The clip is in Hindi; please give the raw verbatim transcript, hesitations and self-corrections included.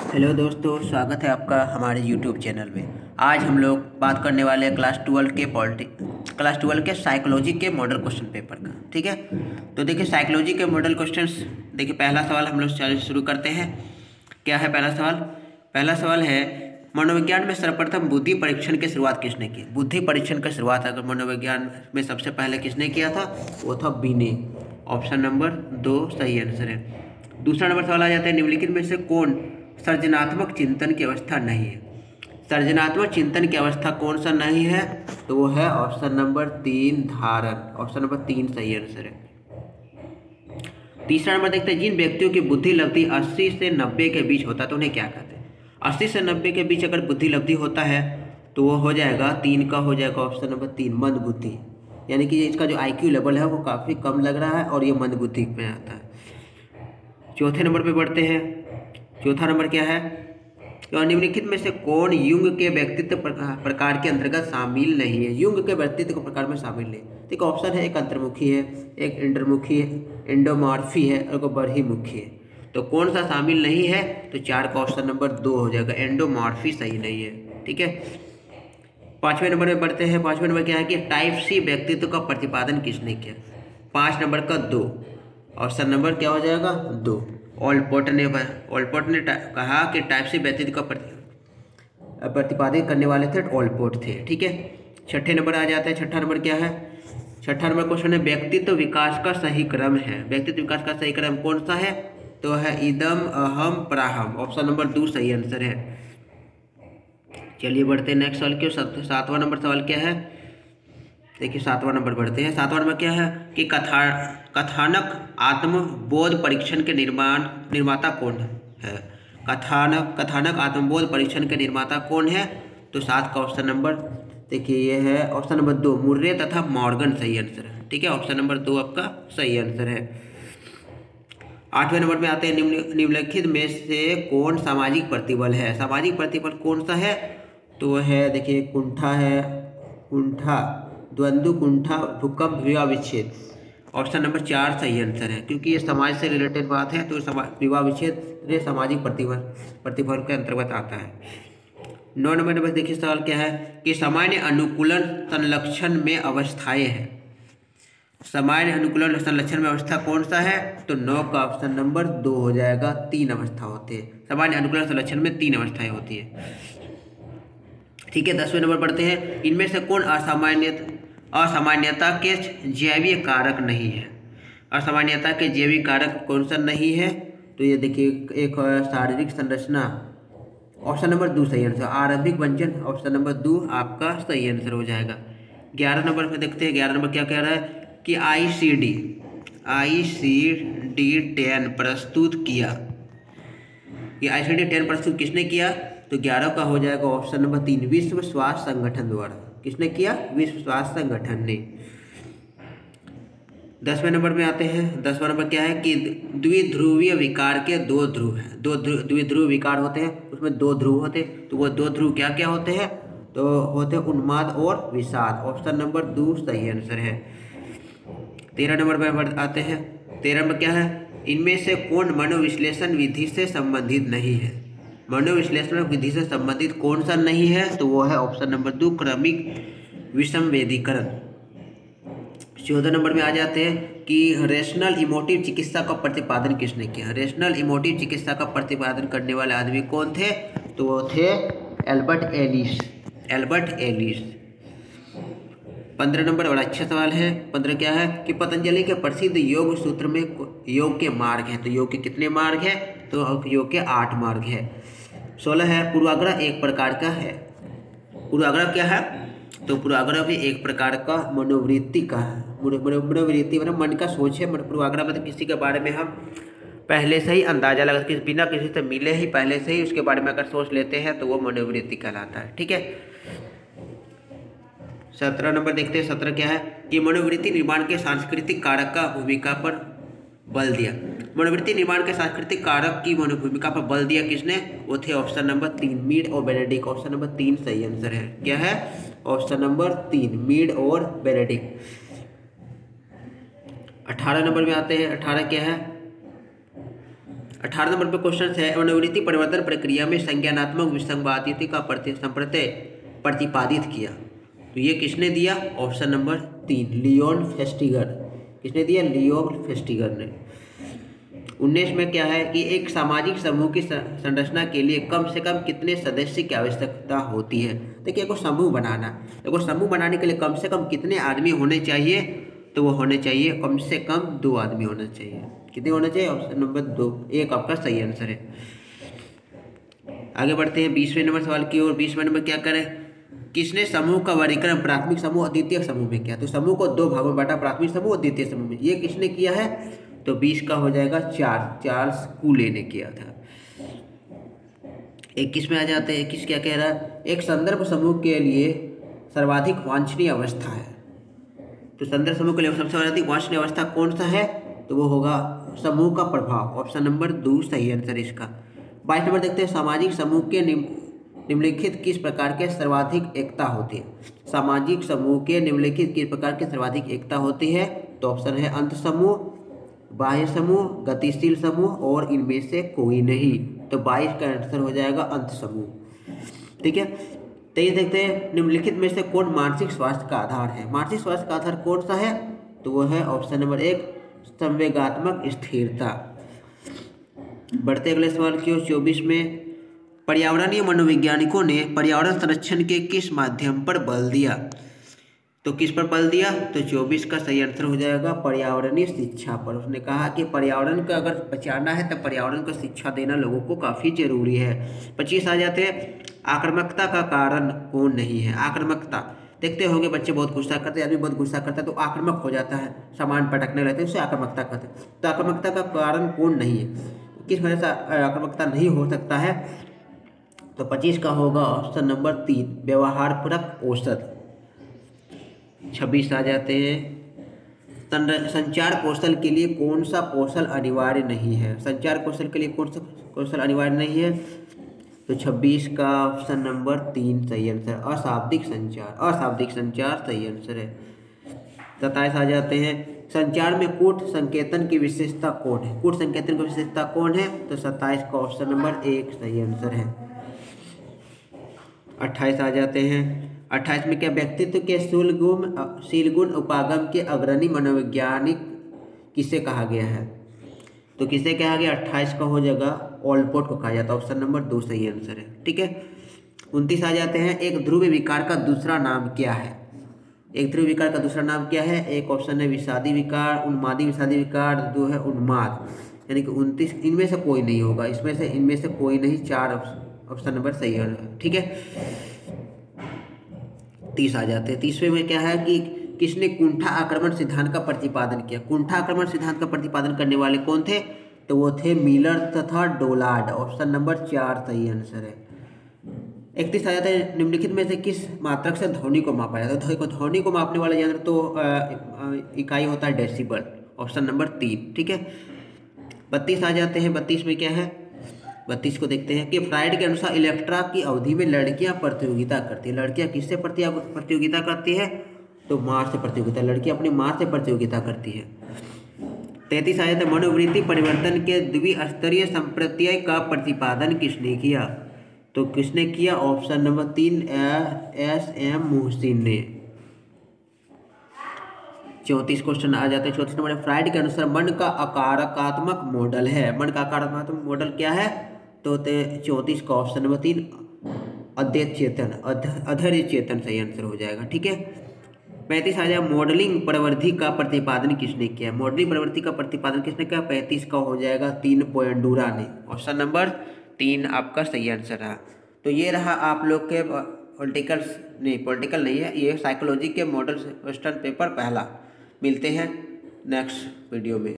हेलो दोस्तों, स्वागत है आपका हमारे यूट्यूब चैनल में। आज हम लोग बात करने वाले हैं क्लास ट्वेल्व के पॉलिटी क्लास ट्वेल्व के साइकोलॉजी के मॉडल क्वेश्चन पेपर का। ठीक है, तो देखिए साइकोलॉजी के मॉडल क्वेश्चंस। देखिए पहला सवाल हम लोग शुरू करते हैं। क्या है पहला सवाल? पहला सवाल है, मनोविज्ञान में सर्वप्रथम बुद्धि परीक्षण की शुरुआत किसने की? बुद्धि परीक्षण की शुरुआत अगर मनोविज्ञान में सबसे पहले किसने किया था, वो था बीने। ऑप्शन नंबर दो सही आंसर है। दूसरा नंबर सवाल आ जाता है, निम्नलिखित में से कौन सृजनात्मक चिंतन की अवस्था नहीं है? सृजनात्मक चिंतन की अवस्था कौन सा नहीं है? तो वो है ऑप्शन नंबर तीन, धारण। ऑप्शन नंबर तीन सही आंसर है। तीसरा नंबर देखते हैं, जिन व्यक्तियों की बुद्धि लब्धि अस्सी से नब्बे के बीच होता है तो उन्हें क्या कहते हैं? अस्सी से नब्बे के बीच अगर बुद्धि लब्धि होता है तो वो हो जाएगा तीन का, हो जाएगा ऑप्शन नंबर तीन, मंद बुद्धि। यानी कि इसका जो आई क्यू लेवल है वो काफ़ी कम लग रहा है और ये मंद बुद्धि में आता है। चौथे नंबर पे बढ़ते हैं। चौथा नंबर क्या है? तो निम्नलिखित में से कौन युंग के व्यक्तित्व प्रकार के अंतर्गत शामिल नहीं है? युंग के व्यक्तित्व प्रकार में शामिल नहीं। ठीक, ऑप्शन है, एक अंतर्मुखी है, एक इंटरमुखी है, एंडोमॉर्फी है और एक बहिर्मुखी है। तो कौन सा शामिल नहीं है? तो चार का ऑप्शन नंबर दो हो जाएगा, एंडोमॉर्फी सही नहीं है। ठीक है, पांचवें नंबर में बढ़ते हैं। पांचवें नंबर क्या है कि टाइप सी व्यक्तित्व का प्रतिपादन किसने किया? पाँच नंबर का दो, ऑप्शन नंबर क्या हो जाएगा? दो। ऑलपोर्ट ने ऑलपोर्ट ने कहा कि टाइप सी व्यक्तित्व का प्रतिपादित करने वाले थे ऑलपोर्ट थे। ठीक है, छठे नंबर आ जाता है। छठा नंबर क्या है? छठा नंबर क्वेश्चन है, व्यक्तित्व विकास का सही क्रम है। व्यक्तित्व विकास का सही क्रम कौन सा है? तो है इदम अहम प्राहम। ऑप्शन नंबर दो सही आंसर है। चलिए बढ़ते हैं नेक्स्ट सवाल के। सातवां नंबर सवाल क्या है? देखिए सातवां नंबर बढ़ते हैं। सातवां नंबर क्या है कि कथा कथानक आत्मबोध परीक्षण के निर्माण निर्माता कौन है? कथानक कथानक आत्मबोध परीक्षण के निर्माता कौन है? तो सात का ऑप्शन नंबर देखिए ये है ऑप्शन नंबर दो, मुर्रे तथा मॉर्गन सही आंसर है। ठीक है, ऑप्शन नंबर दो आपका सही आंसर है। आठवें नंबर में आते हैं, निम्न निम्नलिखित में से कौन सामाजिक प्रतिबल है? सामाजिक प्रतिबल कौन सा है? तो है देखिए कुंठा है, कुंठा, द्वंद्व, कुंठा, भूकंप, विवाह विच्छेद। ऑप्शन नंबर चार सही आंसर है, क्योंकि ये समाज से रिलेटेड बात है तो विवाह विच्छेद ये सामाजिक प्रतिबल प्रतिबल के अंतर्गत आता है। नौ नंबर नंबर देखिए सवाल क्या है कि सामान्य अनुकूलन संलक्षण में अवस्थाएं है। सामान्य अनुकूलन संलक्षण में अवस्था कौन सा है? तो नौ का ऑप्शन नंबर दो हो जाएगा, तीन अवस्था होते हैं। सामान्य अनुकूलन संलक्षण में तीन अवस्थाएं होती है। ठीक है, दसवें नंबर पढ़ते हैं, इनमें से कौन असामान्य असामान्यता के जैविक कारक नहीं है? असामान्यता के जैविक कारक कौन सा नहीं है? तो ये देखिए एक शारीरिक संरचना, ऑप्शन नंबर दो सही आंसर। आरंभिक व्यंजन, ऑप्शन नंबर दो आपका सही आंसर हो जाएगा। ग्यारह नंबर पे देखते हैं। ग्यारह नंबर क्या कह रहा है कि I C D I C D ten प्रस्तुत किया। ये आई सी डी टेन प्रस्तुत किसने किया? तो ग्यारह का हो जाएगा ऑप्शन नंबर तीन, विश्व स्वास्थ्य संगठन द्वारा। किसने किया? विश्व स्वास्थ्य संगठन ने। दसवें नंबर में आते हैं। दसवां नंबर क्या है कि द्विध्रुवीय विकार के दो ध्रुव हैं। दो द्विध्रुव विकार होते हैं, उसमें दो ध्रुव होते हैं। तो वो दो ध्रुव क्या क्या होते हैं? तो होते हैं उन्माद और विषाद। ऑप्शन नंबर दो सही आंसर है। तेरह नंबर में आते हैं। तेरह नंबर क्या है? इनमें से कौन मनोविश्लेषण विधि से संबंधित नहीं है? मनोविश्लेषण विधि से संबंधित कौन सा नहीं है? तो वो है ऑप्शन नंबर दो, क्रमिक विसंवेदीकरण। चौदह नंबर में आ जाते हैं कि रेशनल इमोटिव चिकित्सा का प्रतिपादन किसने किया? रेशनल इमोटिव चिकित्सा का प्रतिपादन करने वाले आदमी कौन थे? तो वो थे एल्बर्ट एलिस। Albert Ellis. पंद्रह नंबर बड़ा अच्छा सवाल है। पंद्रह क्या है कि पतंजलि के प्रसिद्ध योग सूत्र में योग के मार्ग हैं। तो योग के कितने मार्ग है? तो योग के आठ मार्ग है। सोलह है, पूर्वाग्रह एक प्रकार का है। पूर्वाग्रह क्या है? तो पूर्वाग्रह भी एक प्रकार का मनोवृत्ति का है। मनोवृत्ति मतलब मन का सोच है। पूर्वाग्रह मतलब किसी के बारे में हम पहले से ही अंदाजा लगा कि बिना किसी से मिले ही पहले से ही उसके बारे में अगर सोच लेते हैं तो वो मनोवृत्ति कहलाता है। ठीक है, सत्रह नंबर देखते हैं। सत्रह क्या है कि मनोवृत्ति निर्माण के सांस्कृतिक कारक का भूमिका पर बल दिया। मनोवृत्ति निर्माण के सांस्कृतिक कारक की भूमिका पर बल दिया किसने? वो थे ऑप्शन नंबर तीन, मीड और बेनेडिक्ट। ऑप्शन नंबर तीन सही आंसर है। क्या है? ऑप्शन नंबर तीन, मीड और बेनेडिक्ट। अठारह नंबर में आते हैं। अठारह क्या है? अठारह नंबर पे क्वेश्चन है, मनोवृत्ति परिवर्तन प्रक्रिया में संज्ञानात्मक विसंवादिता का प्रति संप्रत्यय प्रतिपादित किया। तो ये किसने दिया? ऑप्शन नंबर तीन, लियोन फेस्टिगर। किसने दिया? लियोन फेस्टिगर ने। उन्नीस में क्या है कि एक सामाजिक समूह की संरचना के लिए कम से कम कितने सदस्य की आवश्यकता होती है। देखिए, एक समूह बनाना, एक समूह बनाने के लिए कम से कम कितने आदमी होने चाहिए? तो वो होने चाहिए कम से कम दो आदमी होना चाहिए। कितने होना चाहिए? ऑप्शन नंबर दो, एक आपका सही आंसर है। आगे बढ़ते हैं बीसवें नंबर सवाल की ओर। बीसवें नंबर क्या करें? किसने समूह का वर्गीकरण प्राथमिक समूह और द्वितीय समूह में किया? तो समूह को दो भागों में बांटा, प्राथमिक समूह और द्वितीय समूह में। ये किसने किया है? तो बीस का हो जाएगा चार, चार्ल्स कूले ने किया था। इक्कीस में आ जाते हैं। इक्कीस क्या कह रहा है? एक संदर्भ समूह के लिए सर्वाधिक वांछनीय अवस्था है। तो संदर्भ समूह के लिए सबसे अधिक वांछनीय अवस्था कौन सा है? तो वो होगा समूह का प्रभाव। ऑप्शन नंबर दो सही आंसर इसका। बाईस नंबर देखते हैं, सामाजिक समूह के निम्नलिखित किस प्रकार के सर्वाधिक एकता होती है? सामाजिक समूह के निम्नलिखित किस प्रकार के सर्वाधिक एकता होती है? तो ऑप्शन है अंत समूह, बाह्य समूह, गतिशील समूह और इनमें से कोई नहीं। तो बाईस का आंसर हो जाएगा अंत समूह। ठीक है, तेईस देखते हैं, निम्नलिखित में से कौन मानसिक स्वास्थ्य का आधार है? मानसिक स्वास्थ्य का आधार कौन सा है? तो वो है ऑप्शन नंबर एक, संवेगात्मक स्थिरता। बढ़ते अगले सवाल की ओर। चौबीस में, पर्यावरणीय मनोवैज्ञानिकों ने पर्यावरण संरक्षण के किस माध्यम पर बल दिया? तो किस पर बल दिया? तो चौबीस का सही आंसर हो जाएगा पर्यावरणीय शिक्षा पर। उसने कहा कि पर्यावरण का अगर बचाना है तो पर्यावरण को शिक्षा देना लोगों को काफ़ी जरूरी है। पच्चीस आ जाते हैं, आक्रामकता का कारण कौन नहीं है? आक्रामकता देखते होंगे, बच्चे बहुत गुस्सा करते हैं, आदमी बहुत गुस्सा करता है तो आक्रामक हो जाता है, सामान पटकने लगते हैं, उसे आक्रामकता कहते हैं। तो आक्रामकता का कारण कौन नहीं है? किस वजह से आक्रामकता नहीं हो सकता है? तो पच्चीस का होगा ऑप्शन नंबर तीन, व्यवहारपूर्वक औसत। छब्बीस आ जाते हैं, संचार कौशल के लिए कौन सा कौशल अनिवार्य नहीं है? संचार कौशल के लिए कौन सा कौशल अनिवार्य नहीं है? तो छब्बीस का ऑप्शन नंबर तीन सही आंसर, अशाब्दिक संचार। अशाब्दिक संचार सही आंसर है। सत्ताईस आ जाते हैं, संचार में कूट संकेतन की विशेषता कौन है? कूट संकेतन की विशेषता कौन है? तो सत्ताईस का ऑप्शन नंबर एक सही आंसर है। अट्ठाईस आ जाते हैं, अट्ठाईस में क्या, व्यक्तित्व के शीलगुण शीलगुण उपागम के अग्रणी मनोवैज्ञानिक किसे कहा गया है? तो किसे कहा गया? अट्ठाईस का हो जाएगा ओलपोर्ट को कहा जाता है। ऑप्शन नंबर दो सही आंसर है। ठीक है, उनतीस आ जाते हैं, एक ध्रुव विकार का दूसरा नाम क्या है? एक ध्रुव विकार का दूसरा नाम क्या है? एक ऑप्शन है विषादी विकार, उन्मादी विषादी विकार, दो है उन्माद। यानी कि उनतीस इनमें से कोई नहीं होगा, इसमें से इनमें से कोई नहीं, चार ऑप्शन नंबर सही है। ठीक है, तीस आ जाते हैं। तीसवें में क्या है कि किसने कुंठा आक्रमण सिद्धांत का प्रतिपादन किया? कुंठा आक्रमण सिद्धांत का प्रतिपादन करने वाले कौन थे? तो वो थे मिलर तथा डोलार्ड। ऑप्शन नंबर चार सही आंसर है। इकतीस आ जाता है, निम्नलिखित में से किस मात्रक से ध्वनि को मापा जाता है? ध्वनि को मापने वाला यंत्र तो इकाई होता है डेसिबल। ऑप्शन नंबर तीन। ठीक है, बत्तीस आ जाते हैं। बत्तीस में क्या है? बत्तीस को देखते हैं कि फ्राइड के अनुसार इलेक्ट्रा की अवधि में लड़कियां प्रतियोगिता करती है। लड़कियां किससे प्रतियोगिता करती है? तो मार से प्रतियोगिता, लड़कियां अपनी मार से प्रतियोगिता करती है। तैंतीस आया था, मनोवृत्ति परिवर्तन के द्विस्तरीय संप्रत्यय का प्रतिपादन किसने किया? तो किसने किया? ऑप्शन नंबर तीन, एस एम मोहसिन ने। चौंतीस क्वेश्चन आ जाते हैं। चौंतीस नंबर, फ्राइड के अनुसार मन का आकारात्मक मॉडल है। मन का आकारात्मक मॉडल क्या है? तो चौंतीस का ऑप्शन नंबर तीन, अद्वैत चेतन, अधर्य चेतन सही आंसर हो जाएगा। ठीक है, पैंतीस आ जाए, मॉडलिंग प्रवृत्ति का प्रतिपादन किसने किया? मॉडलिंग प्रवृत्ति का प्रतिपादन किसने किया? पैंतीस का हो जाएगा तीन, पोएंडुरा ने। ऑप्शन नंबर तीन आपका सही आंसर रहा। तो ये रहा आप लोग के पॉलिटिकल नहीं पॉलिटिकल नहीं है, ये साइकोलॉजी के मॉडल क्वेश्चन पेपर पहला। मिलते हैं नेक्स्ट वीडियो में।